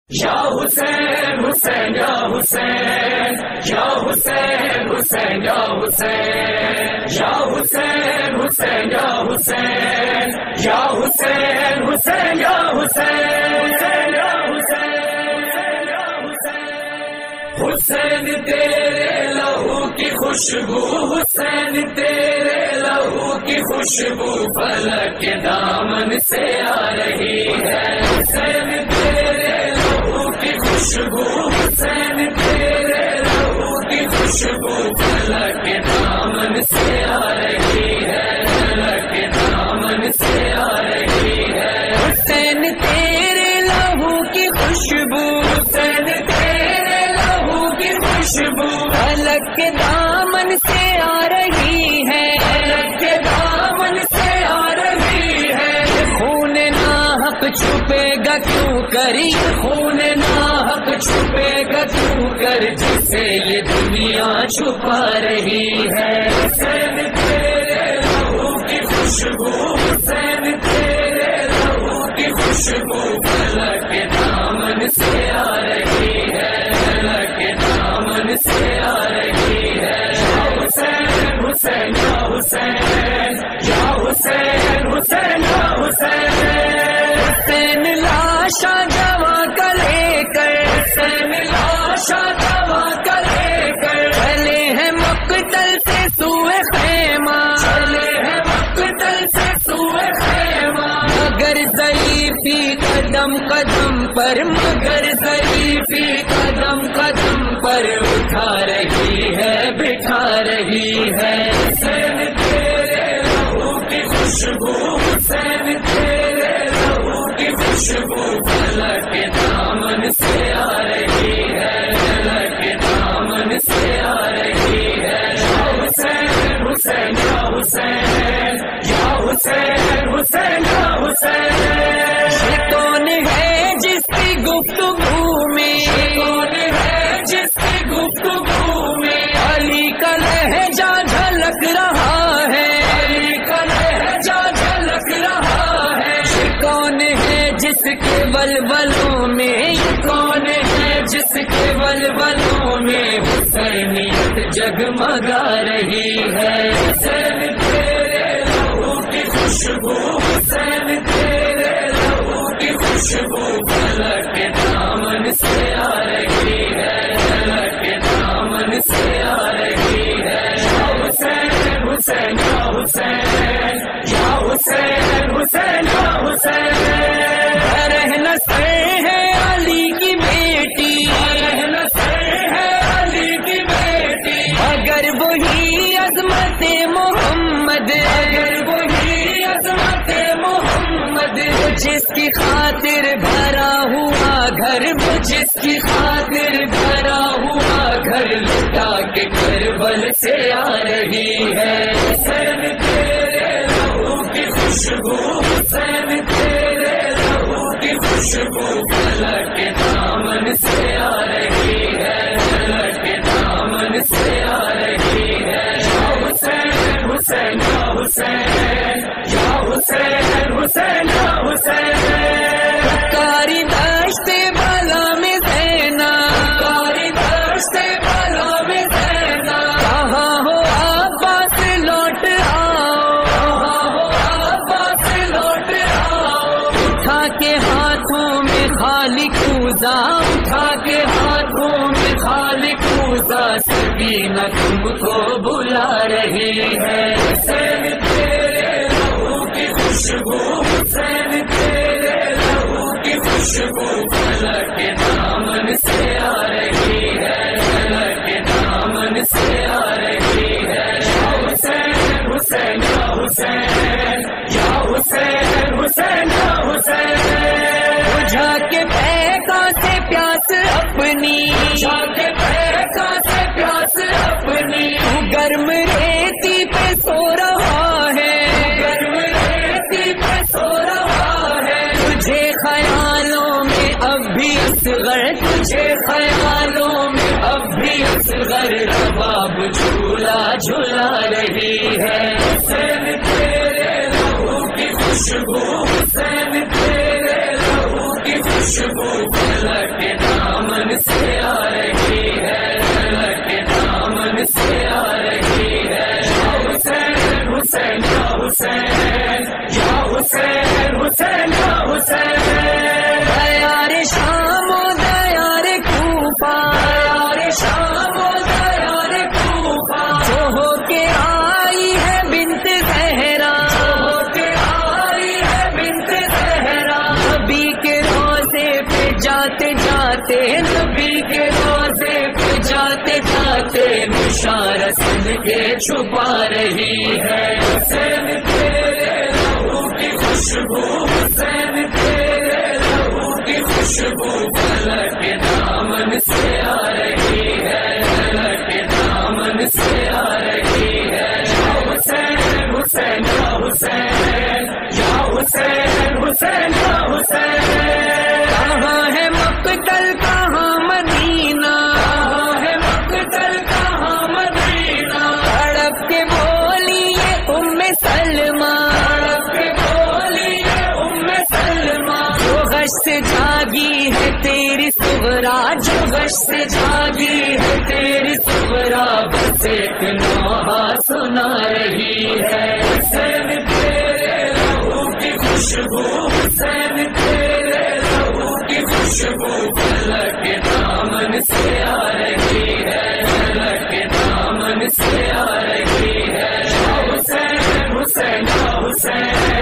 یا حسین حسین یا حسین یا حسین حسین یا حسین یا حسین حسین یا حسین یا حسین حسین یا حسین یا حسین حسین تیرے لہو کی خوشبو حسین تیرے لہو کی خوشبو فلک کے دامن سے آ رہی ہے حسین تیرے لہو کی خوشبو حسین تیرے لہو کی خوشبو فلک کے دامن سے آ رہی ہے فلک کے دامن سے آ رہی ہے حسین تیرے لہو کی خوشبو حسین تیرے لہو کی خوشبو فلک کے دامن سے آ رہی ہے فلک کے دامن سے آ رہی ہے خون ناحق چھپے گا کیوں کری خون ناحق چھپے گا کیوں کر جسے یہ دنیا چھپا رہی ہے حسین تیرے لہو کی خوشبو حسین تیرے لہو کی خوشبو فلک کے دامن سے آ رہی ہے فلک کے دامن سے آ رہی ہے یا حسین حسین یا حسین یا حسین حسین یا حسین حسین لاشا جواں کا لے کر حسین لاشا جواں کا لے کر چلے ہیں مقتل سے سوئے خیمہ چلے ہیں مقتل سے سوئے خیمہ مگر ضعیفی قدم قدم پر مگر ضعیفی قدم قدم پر اٹھا رہی ہے بٹھا رہی ہے حسین تیرے لہو کی خوشبو حسین تیرے لہو کی خوشبو فلک کے دامن سے آ رہی ہے فلک کے دامن سے آ رہی ہے یا حسین حسین یا حسین یا حسین حسین یا حسین یہ کون ہے جس کی گفتگو میں کون ہے جس کی گفتگو میں علی کا لہجہ جھلک رہا ہے علی کا لہجہ جھلک رہا ہے یہ کون ہے جس کے ولولوں میں کون ہے جس کے ولولوں میں حسینیت جگمگا رہی ہے حسین تیرے لہو کی خوشبو حسین تیرے لہو کی خوشبو فلک کے دامن سے آ رہی ہے فلک کے دامن سے آ رہی ہے یا حسین حسین یا حسین یا حسین حسین یا حسین رہنا سے ہے علی کی بیٹی رہنا سے ہے علی کی بیٹی اگر وہی عظمت محمد اگر وہی عظمت محمد جس کی خاطر بھرا ہوا گھر جس کی خاطر بھرا ہوا گھر لٹا کے کربل سے آ رہی ہے حسین تیرے لہو کی خوشبو حسین تیرے لہو کی خوشبو فلک کے دامن سے آ رہی ہے فلک کے دامن سے آ رہی ہے یا حسین حسین یا حسین یا حسین حسین یا حسین کاری دشت بالا میں زینا کاری دشت بالا میں زینا کہاں ہو عباس لوٹ آؤ کہاں ہو عباس لوٹ آؤ اٹھا کے ہاتھوں میں خالق کوزا اٹھا کے ہاتھوں میں خالق کوزا سکینہ تم کو بلا رہی ہے حسین تیرے لہو کی خوشبو حسین تیرے لہو کی خوشبو فلک کے دامن سے آ رہی ہے فلک کے دامن سے آ رہی ہے یا حسین حسین یا حسین یا حسین حسین یا حسین بجھا کے پیکا سے پیاس اپنی جا کے پیسہ سے پیاس اپنی تو گرم ریتی پہ سو رہا ہے گرم ریتی پہ سو رہا ہے تجھے خیالوں میں اب بھی اصغر تجھے خیالوں میں اب بھی اصغر رباب جھولا جھلا رہی ہے حسین تیرے لہو کی خوشبو حسین تیرے لہو کی خوشبو خوشبو فلک کے دامن سے آ رہی ہے، فلک کے دامن سے آ رہی ہے۔ یا حسین حسین یا حسین، یا حسین حسین یا حسین۔ دیار شام و دیار کوفہ، دیار شام و دیار کوفہ، جو ہو کے آئی ہے بنت زہرا، جو ہو کے آئی ہے بنت زہرا۔ نبی کے روضے پہ جاتے جاتے، نبی کے روضے پہ جاتے جاتے بشارت سن کے چھپا رہی ہے۔ حسین تیرے لہو کی خوشبو، حسین تیرے لہو کی خوشبو فلک کے دامن سے آ رہی ہے، فلک کے دامن سے آ رہی ہے۔ یا حسین حسین یا حسین، یا حسین حسین یا حسین۔ کہاں ہے مقتل کہاں مدینہ، کہاں ہے مقتل کہاں مدینہ، تڑپ کے بولی یہ ام سلمہ، تڑپ کے بولی ہے ام سلمہ۔ جو غش سے جاگی ہے تیری صغرا، جو غش سے جاگی ہے تیری صغرا، بس ایک نوحہ سنا رہی ہے۔ حسین تیرے لہو کی خوشبو، حسین تیرے لہو کی خوشبو فلک کے دامن سے آ رہی ہے، فلک کے دامن سے آ رہی ہے۔ یا حسین حسین یا حسین،